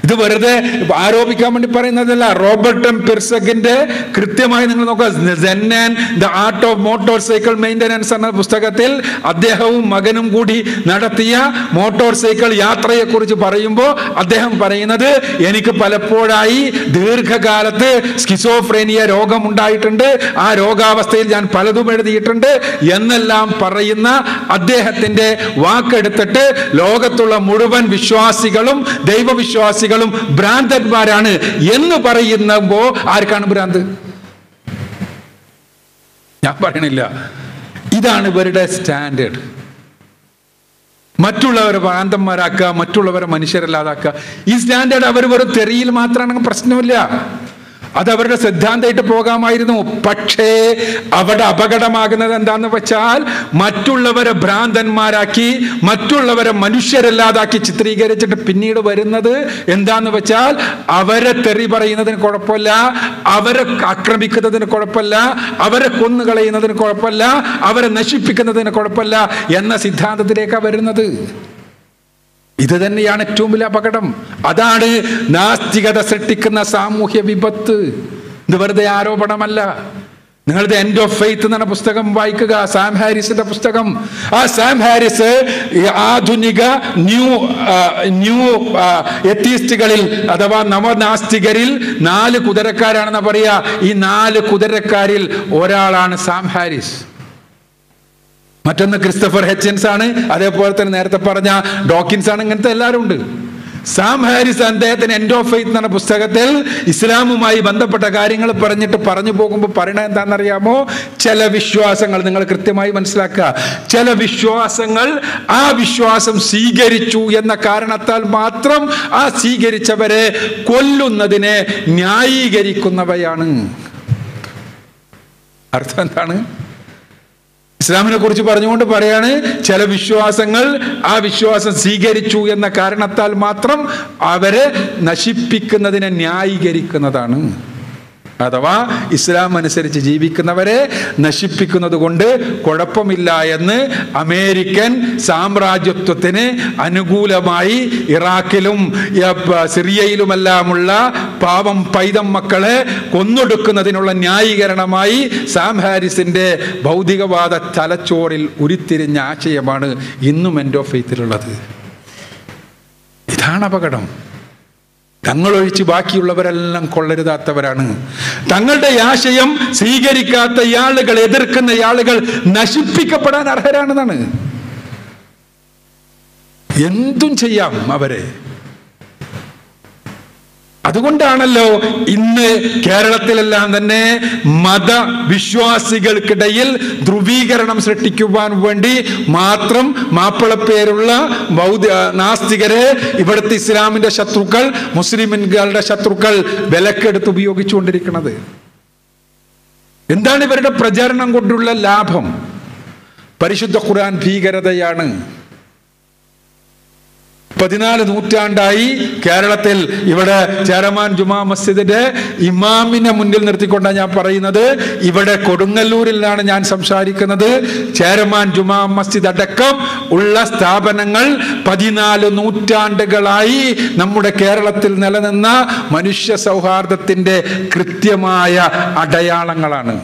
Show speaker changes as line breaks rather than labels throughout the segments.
ഇത് വെറുതെ ആരോപിക്കാൻ വേണ്ടി പറയുന്നതല്ല. റോബർട്ട് എം പിർസകിന്റെ കൃത്യമായി നിങ്ങൾ നോക്കുക, Zen and the art of motorcycle maintenance എന്ന പുസ്തകത്തിൽ അദ്ദേഹവും മകനും കൂടി നടത്തിയ മോട്ടോർ സൈക്കിൾ യാത്രയെ കുറിച്ച് പറയുമ്പോൾ അദ്ദേഹം പറയുന്നത്, എനിക്ക് പലപ്പോഴായി ദീർഘകാലത്ത് സ്കിസോഫ്രേനിയ രോഗമുണ്ടായിട്ടുണ്ട്, ആ രോഗാവസ്ഥയിൽ ഞാൻ പലതും എഴുതിയിട്ടുണ്ട് എന്നെല്ലാം പറയുന്ന അദ്ദേഹത്തിന്റെ വാക്കെടുത്തിട്ട് ലോകത്തുള്ള മുഴുവൻ വിശ്വാസികളും ദൈവവിശ്വാസികളും ഭ്രാന്തന്മാരാണ് എന്ന് പറയുമ്പോ ആർക്കാണ് ഭ്രാന്ത്? ഞാൻ പറയണില്ല. ഇതാണ് ഇവരുടെ സ്റ്റാൻഡേർഡ്. മറ്റുള്ളവരെ ഭ്രാന്തന്മാരാക്കുക, മറ്റുള്ളവരെ മനുഷ്യരല്ലാതാക്കുക. ഈ സ്റ്റാൻഡേർഡ് അവർ വെറും തെറിയിൽ മാത്രമാണെങ്കിൽ പ്രശ്നമില്ല, അത് അവരുടെ സിദ്ധാന്തമായിട്ട് പോകാമായിരുന്നു. പക്ഷേ അവിടെ അപകടമാകുന്നത് എന്താന്ന് വെച്ചാൽ, മറ്റുള്ളവരെ ഭ്രാന്തന്മാരാക്കി മറ്റുള്ളവരെ മനുഷ്യരല്ലാതാക്കി ചിത്രീകരിച്ചിട്ട് പിന്നീട് വരുന്നത് എന്താന്ന് വെച്ചാൽ, അവരെ തെറി പറയുന്നതിന് കുഴപ്പമില്ല, അവരെ ആക്രമിക്കുന്നതിന് കുഴപ്പമില്ല, അവരെ കൊന്നുകളയുന്നതിന് കുഴപ്പമില്ല, അവരെ നശിപ്പിക്കുന്നതിന് കുഴപ്പമില്ല എന്ന സിദ്ധാന്തത്തിലേക്കാണ് വരുന്നത്. ഇത് തന്നെയാണ് ഏറ്റവും വലിയ അപകടം. അതാണ് നാസ്തികത സൃഷ്ടിക്കുന്ന സാമൂഹ്യ വിപത്ത്. ഇത് വെറുതെ ആരോപണമല്ല. നിങ്ങളുടെ എൻഡ് ഓഫ് ഫെയ്ത്ത് എന്ന പുസ്തകം വായിക്കുക, സാം ഹാരിസിന്റെ പുസ്തകം. ആ സാം ഹാരിസ് ആധുനിക ന്യൂ എത്തീസ്റ്റുകളിൽ അഥവാ നവനാസ്തികരിൽ 4 കുതിരക്കാരാണെന്ന് പറയാ. ഈ 4 കുതിരക്കാരിൽ ഒരാളാണ് സാം ഹാരിസ്. മറ്റൊന്ന് ക്രിസ്റ്റഫർ ഹെച്ചിൻസ് ആണ്, അതേപോലെ തന്നെ നേരത്തെ പറഞ്ഞ ഡോക്കിൻസ് ആണ്. ഇങ്ങനത്തെ എല്ലാവരും ഉണ്ട്. സാം ഹാരിസ് അദ്ദേഹത്തിന് എൻഡ് ഓഫ് ഫെയ്ത്ത് എന്ന പുസ്തകത്തിൽ ഇസ്ലാമുമായി ബന്ധപ്പെട്ട കാര്യങ്ങൾ പറഞ്ഞു പോകുമ്പോൾ പറയണത് എന്താണെന്നറിയാമോ? ചില വിശ്വാസങ്ങൾ നിങ്ങൾ കൃത്യമായി മനസ്സിലാക്കുക. ചില വിശ്വാസങ്ങൾ ആ വിശ്വാസം സ്വീകരിച്ചു എന്ന കാരണത്താൽ മാത്രം ആ സ്വീകരിച്ചവരെ കൊല്ലുന്നതിനെ ന്യായീകരിക്കുന്നവയാണ്. അർത്ഥം എന്താണ്? ഇസ്ലാമിനെ കുറിച്ച് പറഞ്ഞുകൊണ്ട് പറയാണ്, ചില വിശ്വാസങ്ങൾ ആ വിശ്വാസം സ്വീകരിച്ചു എന്ന കാരണത്താൽ മാത്രം അവരെ നശിപ്പിക്കുന്നതിനെ ന്യായീകരിക്കുന്നതാണ്. അഥവാ ഇസ്ലാം അനുസരിച്ച് ജീവിക്കുന്നവരെ നശിപ്പിക്കുന്നത് കൊണ്ട് കുഴപ്പമില്ല എന്ന് അമേരിക്കൻ സാമ്രാജ്യത്വത്തിന് അനുകൂലമായി ഇറാഖിലും സിറിയയിലുമെല്ലാമുള്ള പാവം പൈതം മക്കളെ കൊന്നൊടുക്കുന്നതിനുള്ള ന്യായീകരണമായി സാം ഹാരിസിന്റെ ഭൗതികവാദ തലച്ചോറിൽ ഉരുത്തിരിഞ്ഞ ആശയമാണ് ഇന്നും എൻഡ് ഓഫ് ഫെയ്ത്തിലുള്ളത്. ഇതാണ് അപകടം. തങ്ങളൊഴിച്ച് ബാക്കിയുള്ളവരെല്ലാം കൊള്ളരുതാത്തവരാണ്. തങ്ങളുടെ ആശയം സ്വീകരിക്കാത്ത ആളുകൾ, എതിർക്കുന്ന ആളുകൾ നശിപ്പിക്കപ്പെടാൻ അർഹരാണെന്നാണ്. എന്തും ചെയ്യാം അവരെ. അതുകൊണ്ടാണല്ലോ ഇന്ന് കേരളത്തിലെല്ലാം തന്നെ മതവിശ്വാസികൾക്കിടയിൽ ധ്രുവീകരണം സൃഷ്ടിക്കുവാൻ വേണ്ടി മാത്രം മാപ്പിളപ്പേരുള്ള നാസ്തികരെ ഇവിടുത്തെ ഇസ്ലാമിന്റെ ശത്രുക്കൾ, മുസ്ലിമുകളുടെ ശത്രുക്കൾ വിലക്കെടുത്ത് ഉപയോഗിച്ചുകൊണ്ടിരിക്കുന്നത്. എന്താണ് ഇവരുടെ പ്രചാരണം കൊണ്ടുള്ള ലാഭം? പരിശുദ്ധ ഖുർആൻ ഭീകരതയാണ്. 14 നൂറ്റാണ്ടായി കേരളത്തിൽ ഇവിടെ ചേരമാൻ ജുമാ മസ്ജിദിന്റെ ഇമാമിനെ മുന്നിൽ നിർത്തിക്കൊണ്ടാണ് ഞാൻ പറയുന്നത്. ഇവിടെ കൊടുങ്ങല്ലൂരിലാണ് ഞാൻ സംസാരിക്കുന്നത്. ചേരമാൻ ജുമാ മസ്ജിദ് അടക്കം ഉള്ള സ്ഥാപനങ്ങൾ 14 നൂറ്റാണ്ടുകളായി നമ്മുടെ കേരളത്തിൽ നിലനിന്ന മനുഷ്യ സൗഹാർദ്ദത്തിന്റെ കൃത്യമായ അടയാളങ്ങളാണ്.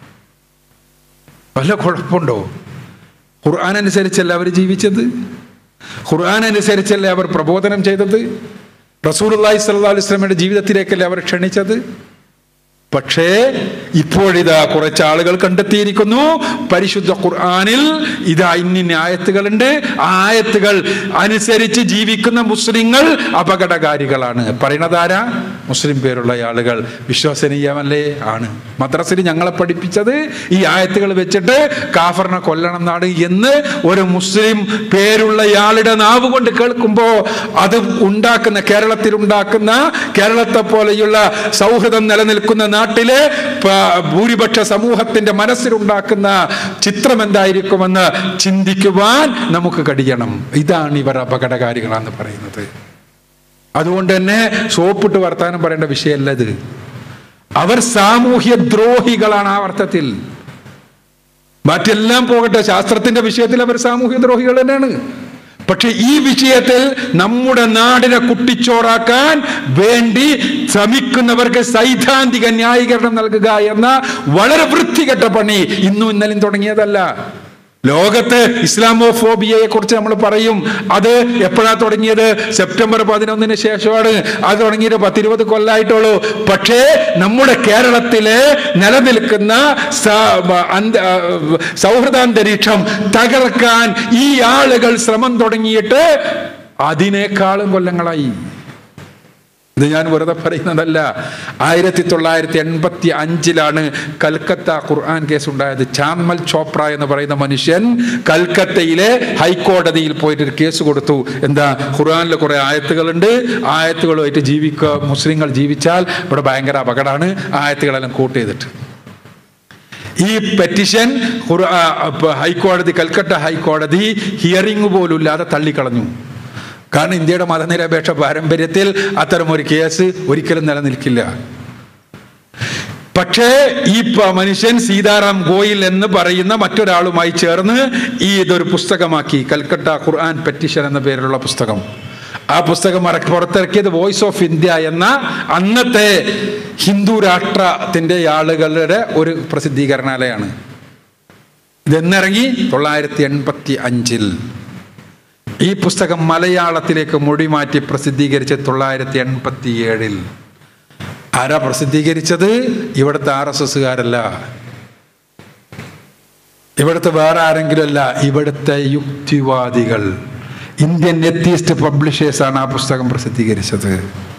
വല്ല കുഴപ്പമുണ്ടോ? ഖുർആൻ അനുസരിച്ചല്ല അവർ ജീവിച്ചത്, ഖുർആൻ അനുസരിച്ചല്ലേ അവർ പ്രബോധനം ചെയ്തത്, റസൂലുള്ളാഹി സ്വല്ലല്ലാഹു അലൈഹി വസല്ലമയുടെ ജീവിതത്തിലേക്കല്ലേ അവർ ക്ഷണിച്ചത്. പക്ഷേ ഇപ്പോഴിതാ കുറച്ച് ആളുകൾ കണ്ടെത്തിയിരിക്കുന്നു, പരിശുദ്ധ ഖുർആനിൽ ഇതാ ഇന്ന ആയത്തുകളുണ്ട്, ആ ആയത്തുകൾ അനുസരിച്ച് ജീവിക്കുന്ന മുസ്ലിങ്ങൾ അപകടകാരികളാണ്. പറയുന്നതാരാ? മുസ്ലിം പേരുള്ള ആളുകൾ. വിശ്വസനീയമല്ലേ? ആണ്. മദ്രസയിൽ ഞങ്ങളെ പഠിപ്പിച്ചത് ഈ ആയത്തുകൾ വെച്ചിട്ട് കാഫറിനെ കൊല്ലണം എന്നാണ് എന്ന് ഒരു മുസ്ലിം പേരുള്ള ആളുടെ നാവ് കൊണ്ട് കേൾക്കുമ്പോൾ അത് ഉണ്ടാക്കുന്ന, കേരളത്തിൽ ഉണ്ടാക്കുന്ന, കേരളത്തെ പോലെയുള്ള സൗഹൃദം നിലനിൽക്കുന്ന നാട്ടിലെ ഭൂരിപക്ഷ സമൂഹത്തിന്റെ മനസ്സിലുണ്ടാക്കുന്ന ചിത്രം എന്തായിരിക്കുമെന്ന് ചിന്തിക്കുവാൻ നമുക്ക് കഴിയണം. ഇതാണ് ഇവർ അപകടകാരികളാന്ന് പറയുന്നത്. അതുകൊണ്ട് തന്നെ സോപ്പിട്ട് വർത്താനം പറയേണ്ട വിഷയമല്ല ഇത്. അവർ സാമൂഹ്യ ദ്രോഹികളാണ് ആ അർത്ഥത്തിൽ. മറ്റെല്ലാം പോകട്ടെ, ശാസ്ത്രത്തിന്റെ വിഷയത്തിൽ അവർ സാമൂഹ്യ ദ്രോഹികൾ തന്നെയാണ്. പക്ഷെ ഈ വിഷയത്തിൽ നമ്മുടെ നാടിനെ കുട്ടിച്ചോറാക്കാൻ വേണ്ടി ശ്രമിക്കുന്നവർക്ക് സൈദ്ധാന്തിക ന്യായീകരണം നൽകുക എന്ന വളരെ വൃത്തികെട്ട പണി ഇന്നും ഇന്നലെയും തുടങ്ങിയതല്ല. ലോകത്ത് ഇസ്ലാമോഫോബിയയെ കുറിച്ച് നമ്മൾ പറയും. അത് എപ്പോഴാ തുടങ്ങിയത്? സെപ്റ്റംബർ 11 ശേഷമാണ്. അത് തുടങ്ങിയിട്ട് 10-20 കൊല്ലമായിട്ടുള്ളൂ. പക്ഷേ നമ്മുടെ കേരളത്തിലെ നിലനിൽക്കുന്ന സൗഹൃദാന്തരീക്ഷം തകർക്കാൻ ഈ ആളുകൾ ശ്രമം തുടങ്ങിയിട്ട് അതിനേക്കാളും കൊല്ലങ്ങളായി. ഇത് ഞാൻ വെറുതെ പറയുന്നതല്ല. 1985 കൽക്കത്ത ഖുർആൻ കേസ് ഉണ്ടായത്. ചാമൽ ചോപ്ര എന്ന് പറയുന്ന മനുഷ്യൻ കൽക്കത്തയിലെ ഹൈക്കോടതിയിൽ പോയിട്ട് ഒരു കേസ് കൊടുത്തു. എന്താ? ഖുർആനിൽ കുറെ ആയത്തുകളുണ്ട്, ആയത്തുകളുമായിട്ട് മുസ്ലിങ്ങൾ ജീവിച്ചാൽ ഇവിടെ ഭയങ്കര അപകടമാണ്. ആയത്തുകളെല്ലാം കോട്ട് ചെയ്തിട്ട് ഈ പെറ്റിഷൻ കൽക്കട്ട ഹൈക്കോടതി ഹിയറിംഗ് പോലും ഇല്ലാതെ തള്ളിക്കളഞ്ഞു. കാരണം ഇന്ത്യയുടെ മതനിരപേക്ഷ പാരമ്പര്യത്തിൽ അത്തരമൊരു കേസ് ഒരിക്കലും നിലനിൽക്കില്ല. പക്ഷേ ഈ മനുഷ്യൻ സീതാറാം ഗോയൽ എന്ന് പറയുന്ന മറ്റൊരാളുമായി ചേർന്ന് ഇതൊരു പുസ്തകമാക്കി. കൽക്കട്ട ഖുർആൻ പെറ്റിഷൻ എന്ന പേരിലുള്ള പുസ്തകം. ആ പുസ്തകം പുറത്തിറക്കിയത് വോയിസ് ഓഫ് ഇന്ത്യ എന്ന അന്നത്തെ ഹിന്ദു രാഷ്ട്രത്തിന്റെ ആളുകളുടെ ഒരു പ്രസിദ്ധീകരണാലയാണ്. ഇതെന്നിറങ്ങി 1985. ഈ പുസ്തകം മലയാളത്തിലേക്ക് മൊഴിമാറ്റി പ്രസിദ്ധീകരിച്ച് 1987. ആരാ പ്രസിദ്ധീകരിച്ചത്? ഇവിടുത്തെ RSSകാരല്ല, ഇവിടുത്തെ വേറെ ആരെങ്കിലും അല്ല, ഇവിടുത്തെ യുക്തിവാദികൾ, ഇന്ത്യൻ എത്തീസ്റ്റ് പബ്ലിഷേഴ്സാണ് ആ പുസ്തകം പ്രസിദ്ധീകരിച്ചത്.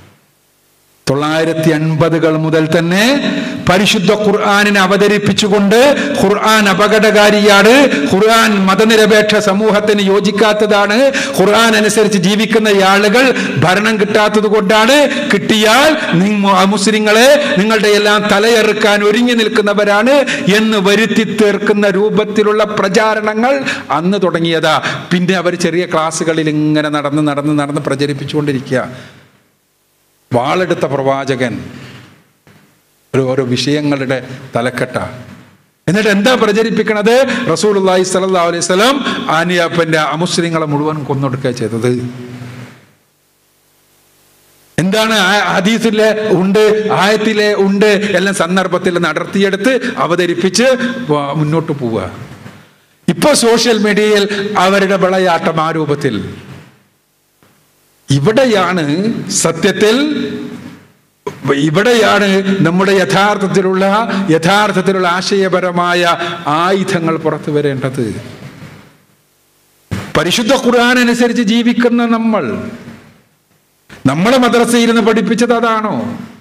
1980 മുതൽ തന്നെ പരിശുദ്ധ ഖുർആനിനെ അവതരിപ്പിച്ചുകൊണ്ട് ഖുർആൻ അപകടകാരിയാണ്, ഖുർആൻ മതനിരപേക്ഷ സമൂഹത്തിന് യോജിക്കാത്തതാണ്, ഖുർആൻ അനുസരിച്ച് ജീവിക്കുന്ന ആളുകൾ ഭരണം കിട്ടാത്തത് കൊണ്ടാണ്, കിട്ടിയാൽ മുസ്ലിങ്ങളെ നിങ്ങളുടെ എല്ലാം തലയെറുക്കാൻ ഒരുങ്ങി നിൽക്കുന്നവരാണ് എന്ന് വരുത്തി തീർക്കുന്ന രൂപത്തിലുള്ള പ്രചാരണങ്ങൾ അന്ന് തുടങ്ങിയതാ. പിന്നെ അവർ ചെറിയ ക്ലാസ്സുകളിൽ ഇങ്ങനെ നടന്ന് പ്രചരിപ്പിച്ചുകൊണ്ടിരിക്കുക. വാളെടുത്ത പ്രവാചകൻ ഓരോ വിഷയങ്ങളുടെ തലക്കെട്ട. എന്നിട്ട് എന്താ പ്രചരിപ്പിക്കണത്? റസൂലുള്ളാഹി സ്വല്ലല്ലാഹു അലൈഹി വസല്ലം അമുസ്ലിങ്ങളെ മുഴുവൻ കൊന്നൊടുക്കുക ചെയ്തത്. എന്താണ്? ഹദീസിലെ ഉണ്ട്, ആയത്തിലെ ഉണ്ട്, എല്ലാം സന്ദർഭത്തിൽ നടത്തിയെടുത്ത് അവതരിപ്പിച്ച് മുന്നോട്ട് പോവുക. ഇപ്പൊ സോഷ്യൽ മീഡിയയിൽ അവരുടെ വിളയാട്ടം ആ രൂപത്തിൽ. ഇവിടെയാണ് സത്യത്തിൽ, ഇവിടെയാണ് നമ്മുടെ യഥാർത്ഥത്തിലുള്ള ആശയപരമായ ആയുധങ്ങൾ പുറത്തു വരേണ്ടത്. പരിശുദ്ധ ഖുർആൻ അനുസരിച്ച് ജീവിക്കുന്ന നമ്മളെ മദ്രസയിൽ നിന്ന് പഠിപ്പിച്ചത് അതാണോ?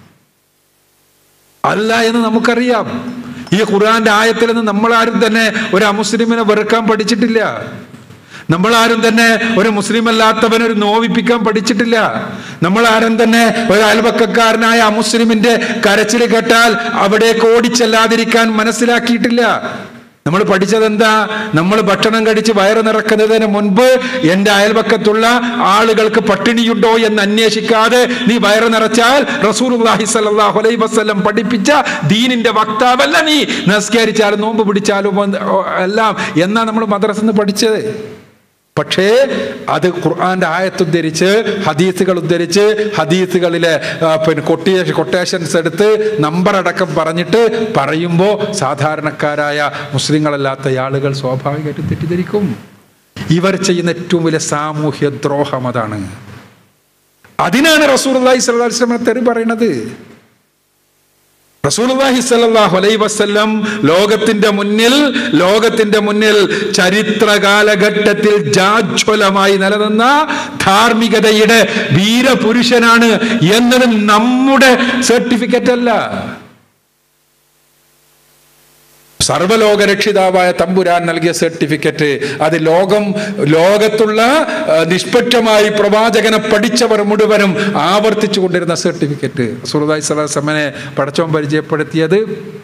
അല്ല എന്ന് നമുക്കറിയാം. ഈ ഖുർആന്റെ ആയത്തിൽ നിന്ന് നമ്മളാരും തന്നെ ഒരു അമുസ്ലിമിനെ വെറുക്കാൻ പഠിച്ചിട്ടില്ല. നമ്മളാരും തന്നെ ഒരു മുസ്ലിം അല്ലാത്തവനൊരു നോവിപ്പിക്കാൻ പഠിച്ചിട്ടില്ല. നമ്മളാരും തന്നെ ഒരു അയൽപക്കക്കാരനായ അമുസ്ലിമിന്റെ കരച്ചിൽ കേട്ടാൽ അവിടേക്ക് ഓടിച്ചെല്ലാതിരിക്കാൻ മനസ്സിലാക്കിയിട്ടില്ല. നമ്മൾ പഠിച്ചത് എന്താ? നമ്മൾ ഭക്ഷണം കഴിച്ച് വയറ് നിറക്കുന്നതിന് മുൻപ് എൻ്റെ അയൽപക്കത്തുള്ള ആളുകൾക്ക് പട്ടിണിയുണ്ടോ എന്ന് അന്വേഷിക്കാതെ നീ വയറ് നിറച്ചാൽ റസൂലുള്ളാഹി സ്വല്ലല്ലാഹു അലൈഹി വസല്ലം പഠിപ്പിച്ച ദീനിന്റെ വക്താവല്ല നീ. നിസ്കരിച്ചാലും നോമ്പ് പിടിച്ചാലും എല്ലാം എന്നാ നമ്മൾ മദ്രസന്ന് പഠിച്ചത്. പക്ഷേ അത് ഖുർആന്റെ ആയത്തുദ്ധരിച്ച് ഹദീസുകൾ ഉദ്ധരിച്ച് ഹദീസുകളിലെ കൊട്ടേഷൻസ് എടുത്ത് നമ്പർ അടക്കം പറഞ്ഞിട്ട് പറയുമ്പോൾ സാധാരണക്കാരായ മുസ്ലിങ്ങളല്ലാത്ത ആളുകൾ സ്വാഭാവികമായിട്ടും തെറ്റിദ്ധരിക്കും. ഇവർ ചെയ്യുന്ന ഏറ്റവും വലിയ സാമൂഹ്യ ദ്രോഹം അതാണ്. അതിനാണ് റസൂലുള്ളാഹി സ്വല്ലല്ലാഹു അലൈഹി വസല്ലം തെറി പറയുന്നത്. റസൂലുള്ളാഹി സ്വല്ലല്ലാഹു അലൈഹി വസല്ലം ലോകത്തിന്റെ മുന്നിൽ ചരിത്ര കാലഘട്ടത്തിൽ ജാജ്വലമായി നിലനിന്ന ധാർമ്മികതയുടെ വീരപുരുഷനാണ് എന്നത് നമ്മുടെ സർട്ടിഫിക്കറ്റ് അല്ല. സർവലോക രക്ഷിതാവായ തമ്പുരാൻ നൽകിയ സർട്ടിഫിക്കറ്റ്. അത് ലോകത്തുള്ള നിഷ്പക്ഷമായി പ്രവാചകനെ പഠിച്ചവർ മുഴുവനും ആവർത്തിച്ചു കൊണ്ടിരുന്ന സർട്ടിഫിക്കറ്റ്. റസൂലുള്ളാഹി സ്വല്ലല്ലാഹു അലൈഹി വസല്ലമയെ പടച്ചോൻ പരിചയപ്പെടുത്തിയത്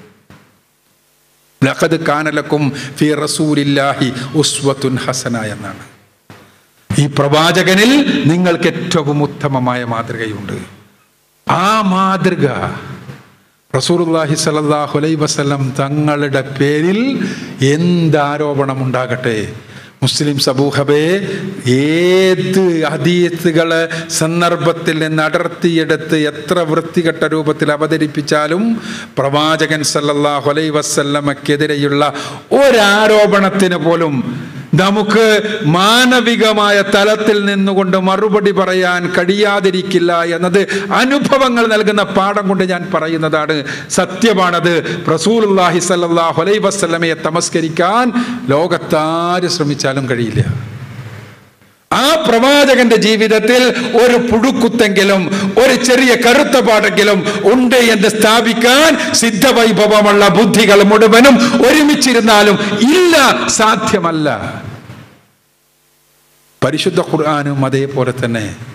ലഖദ് കാന ലക്കും ഫീ റസൂലില്ലാഹി ഉസ്വത്തുൻ ഹസന എന്നാണ്. ഈ പ്രവാചകനിൽ നിങ്ങൾക്ക് ഏറ്റവും ഉത്തമമായ മാതൃകയുണ്ട്. ആ മാതൃക റസൂലുള്ളാഹി സ്വല്ലല്ലാഹു അലൈഹി വസല്ലം തങ്ങളുടെ പേരിൽ എന്താരോപണം ഉണ്ടാകട്ടെ, മുസ്ലിം സമൂഹമേ, ഏത് ഹദീസുകള് സന്ദർഭത്തിൽ നിന്ന് അടർത്തിയെടുത്ത് എത്ര വൃത്തികെട്ട രൂപത്തിൽ അവതരിപ്പിച്ചാലും പ്രവാചകൻ സല്ലല്ലാഹു അലൈഹി വസല്ലമക്കെതിരെയുള്ള ഒരാരോപണത്തിന് പോലും നമുക്ക് മാനവികമായ തലത്തിൽ നിന്നുകൊണ്ട് മറുപടി പറയാൻ കഴിയാതിരിക്കില്ല എന്നത് അനുഭവങ്ങൾ നൽകുന്ന പാഠം കൊണ്ട് ഞാൻ പറയുന്നതാണ്. സത്യമാണത്. റസൂലുള്ളാഹി സ്വല്ലല്ലാഹു അലൈഹി വസല്ലമയെ തമസ്കരിക്കാൻ ലോകത്താര് ശ്രമിച്ചാലും കഴിയില്ല. ആ പ്രവാചകന്റെ ജീവിതത്തിൽ ഒരു പുഴുക്കുത്തെങ്കിലും ഒരു ചെറിയ കറുത്ത പാടെങ്കിലും ഉണ്ട് എന്ന് സ്ഥാപിക്കാൻ സിദ്ധവൈഭവമുള്ള ബുദ്ധികൾ മുഴുവനും ഒരുമിച്ചിരുന്നാലും ഇല്ല, സാധ്യമല്ല. പരിശുദ്ധ ഖുർആനും അതേപോലെ തന്നെ